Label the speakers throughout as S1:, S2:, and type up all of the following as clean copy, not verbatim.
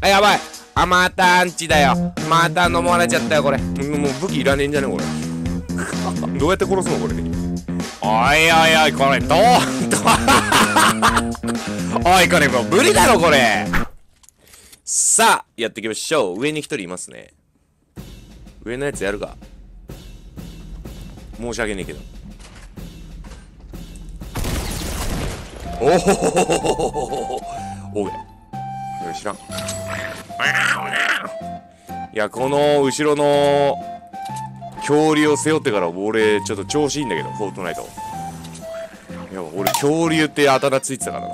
S1: あ、やばい。あ、またアンチだよ。また飲まれちゃったよ、これ。もう武器いらねえんじゃねこれ。どうやって殺すのこれで。おいおいおい、これ、おい、これもう無理だろ、これ。さあ、やっていきましょう。上に一人いますね。上のやつやるか。申し訳ねえけど。おほほほほほほほ。おい。知らん。いや、この後ろの恐竜を背負ってから俺ちょっと調子いいんだけど、フォートナイト。いや、俺恐竜ってあだ名ついてたからな。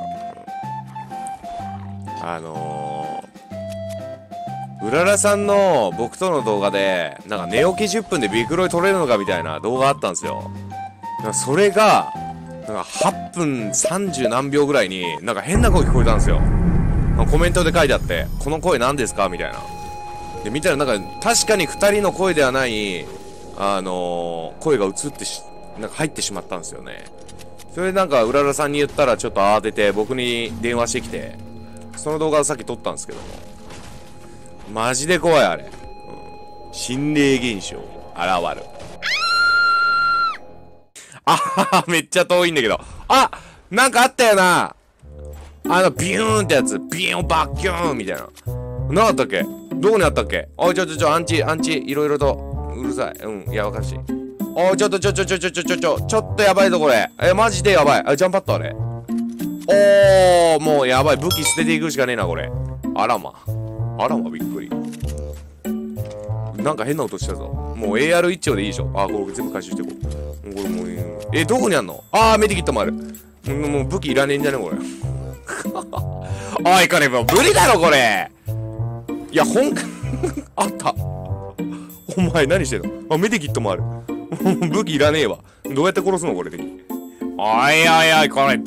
S1: うららさんの僕との動画で、なんか寝起き10分でビクロイ取れるのかみたいな動画あったんですよ。なんかそれが、なんか8分30何秒ぐらいになんか変な声聞こえたんですよ。コメントで書いてあって、この声何ですかみたいな。で、見たらなんか確かに2人の声ではない、声が映ってなんか入ってしまったんですよね。それでなんかうららさんに言ったらちょっと慌てて僕に電話してきて、その動画をさっき撮ったんですけども。マジで怖いあれ。心霊現象、現る。あはは、めっちゃ遠いんだけど。あ、なんかあったよな。ビューンってやつ。ビューン、バッキューンみたいな。なかったっけ？どこにあったっけ？おい、アンチ、いろいろと。うるさい。いや、わかるし。おい、ちょっとやばいぞ、これ。マジでやばい。ジャンパットあれ。もうやばい。武器捨てていくしかねえな、これ。あらま、びっくり。なんか変な音したぞ。もう AR 一丁でいいでしょ。これ全部回収していこう。これもう、どこにあんの？メディキットもある。もう武器いらねえんじゃねこれ。おい、これもう無理だろ、これ。いや、あった。お前何してんの？メディキットもある。武器いらねえわ。どうやって殺すのこれで。おいおいおい、これ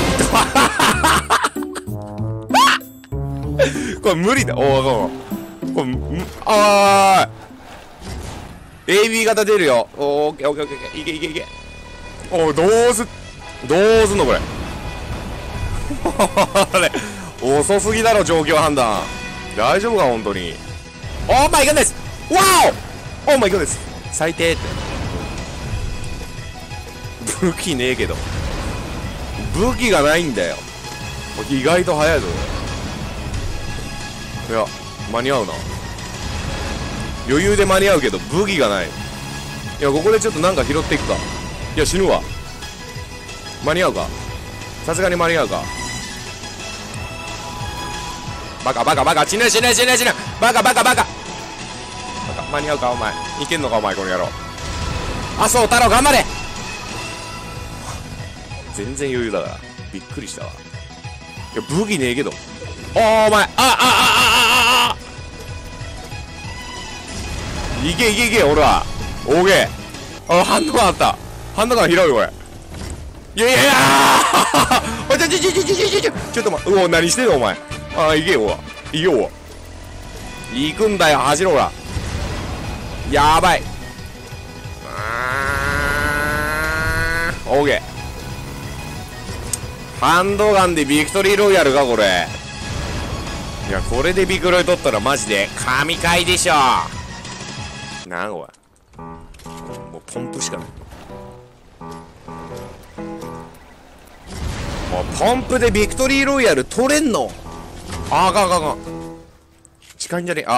S1: これ無理だ。これ、AB 型出るよ。オッケー。いけ。どうすんのこれ。あれ、遅すぎだろ、状況判断。大丈夫か、本当に。オーマイガーです。ワオ！オーマイガーです。最低って。武器ねえけど。武器がないんだよ。意外と早いぞ。いや、間に合うな。余裕で間に合うけど、武器がない。いや、ここでちょっとなんか拾っていくか。いや、死ぬわ。間に合うか。さすがに間に合うか。バカ。死ぬ。バカ。間に合うか、お前。いけんのか、お前、この野郎。麻生太郎、頑張れ。全然余裕だから。びっくりしたわ。いや、武器ねえけど。お前。いけ、俺は。オーケー。ハンドガンあった。ハンドガン拾うよ、これ。いやちょっと待って。何してんの、お前。行けよ。行くんだよ、走ろうら。やばい。オーケー。ハンドガンでビクトリーロイヤルか、これ。いや、これでビクロイ取ったらマジで神回でしょ。なんおい。もうポンプしかない。もうポンプでビクトリーロイヤル取れんの？あかん。近いんじゃねえ。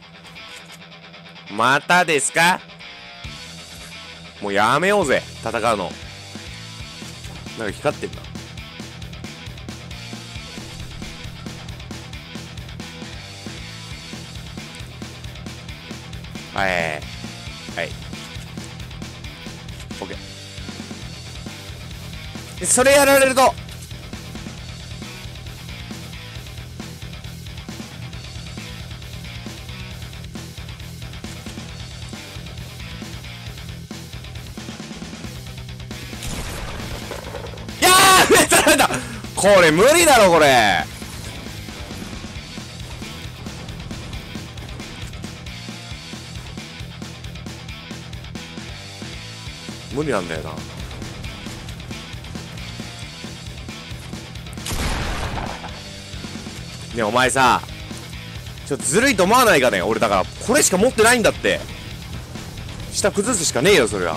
S1: またですか？もうやめようぜ、戦うの。なんか光ってんな。はい。オッケー。それやられるとこれ無理だろ、これ。無理なんだよな。ねえ、お前さ、 ちょっとずるいと思わないかね。俺だからこれしか持ってないんだって。下崩すしかねえよそれは。う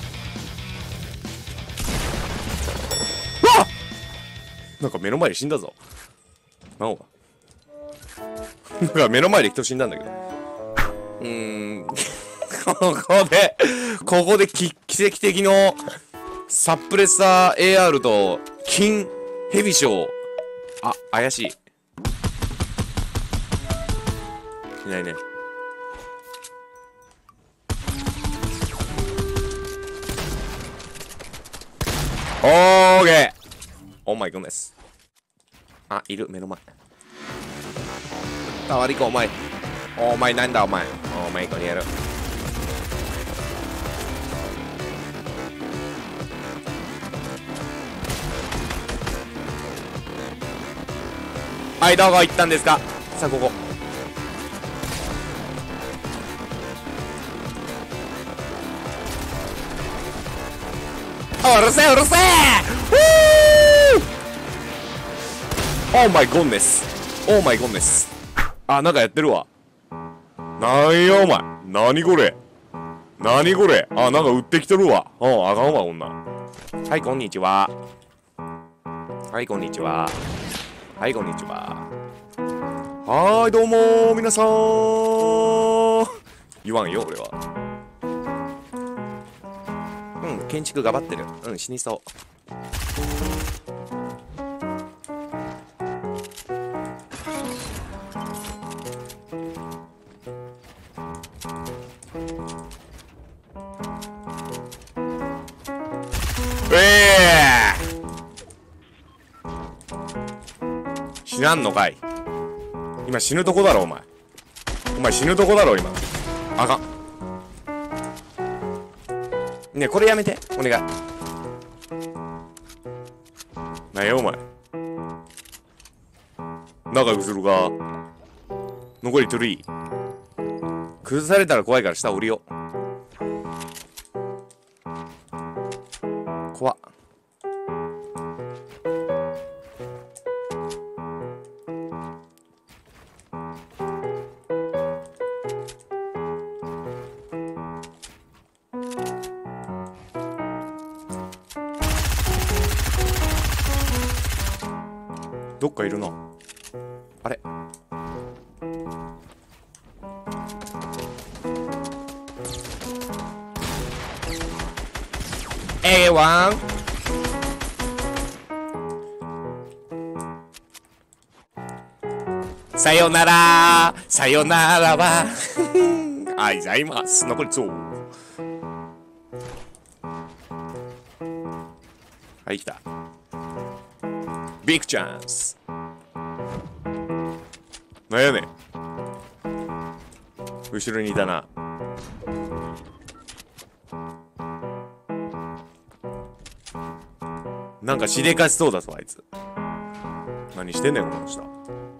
S1: わっ、なんか目の前で死んだぞ。なんかなんか目の前で人死んだんだけど。ここで奇跡的のサップレッサー AR と金ヘビショー。あ、怪しい。いないね。オーケー。オーマイゴンです。あ、いる、目の前。タワリコ、お前。お前なんだお前。お前ここにやる。はい、どこ行ったんですか。さあ、ここ。うるせえうるせえ。オーマイゴンです。オーマイゴンです。あ、なんかやってるわ。なんやお前。なにこれ。なにこれ。あ、なんか売ってきてるわ。あかんわこんなん。はい、こんにちは。はい、こんにちは。はい、こんにちは。はーい、どうもー、皆さん。言わんよ、俺は。うん、建築頑張ってる。うん、死にそう。死なんのかい。今死ぬとこだろお前。お前死ぬとこだろ今。あかん。ねえこれやめてお願い。なんやお前。仲良くするか。残り3。崩されたら怖いから下降りよう。怖っ。どっかいるな。あれ。A1。さよならさよならはあいざいます。残り2。はい、来た。ビッグチャンス。なんやねん。後ろにいたな。なんかしでかしそうだぞあいつ。何してんねんこの人。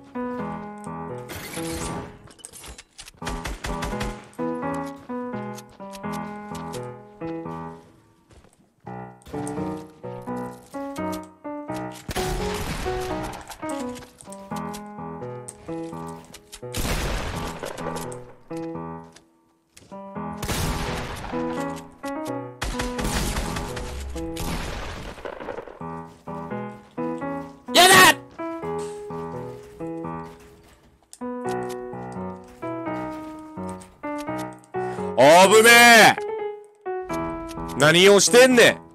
S1: やだ。あぶねえ。何をしてんねん。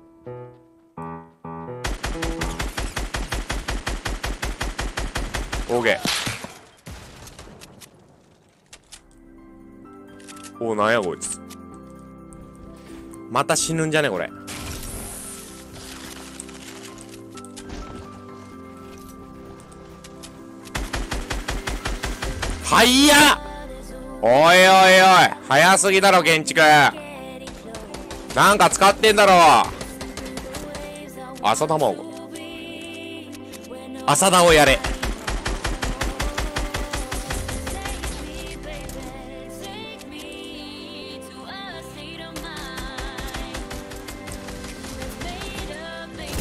S1: オーケー。お、なんやこいつ。また死ぬんじゃねこれ。はいや。おいおいおい、早すぎだろ建築。なんか使ってんだろ。浅田真央。浅田をやれ。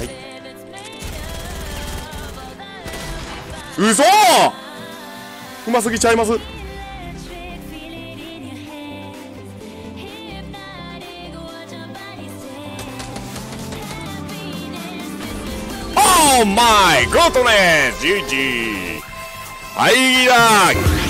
S1: 嘘。 うますぎちゃいます？オーマイゴッドネス GG はいだ